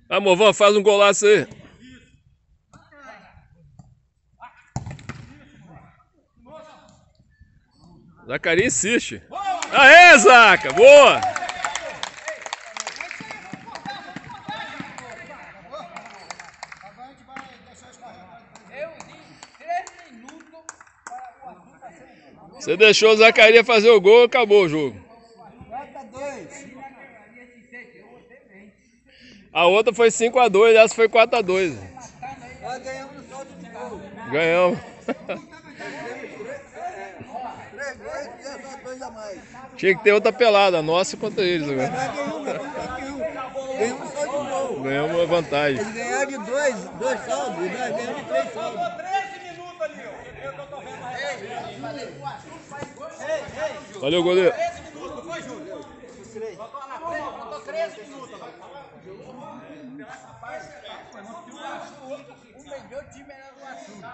Vamos, Movan, faz um golaço aí. Zacarias insiste. Aê, Zaca! Boa! Você deixou o Zacarias fazer o gol, acabou o jogo. A outra foi 5-2, essa foi 4-2. Nós ganhamos no saldo de gol. Ganhamos. 3 gols e só 2 a mais. Tinha que ter outra pelada, nossa contra eles agora. Nós ganhamos no saldo de gol. Ganhamos uma vantagem. Eles ganharam de 2 saldos e nós ganhamos de 3 saldos. Faltou 13 minutos ali, ó. Eu tô vendo aí. Valeu, goleiro. 13 minutos, foi, Júlio? Faltou 13 minutos. O melhor time era do Açu.